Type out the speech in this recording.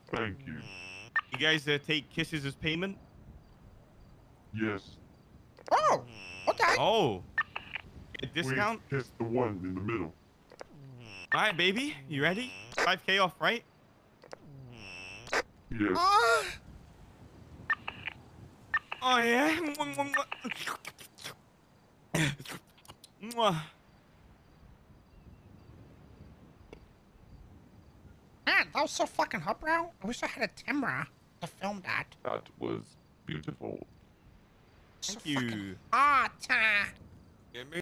Thank you. You guys take kisses as payment? Yes. Oh, okay. Oh. A discount? Please kiss the one in the middle. All right, baby. You ready? 5K off, right? Yes. Oh, yeah? Mwah. Man, that was so fucking hot, bro. I wish I had a camera to film that. That was beautiful. So Thank you. fucking hot.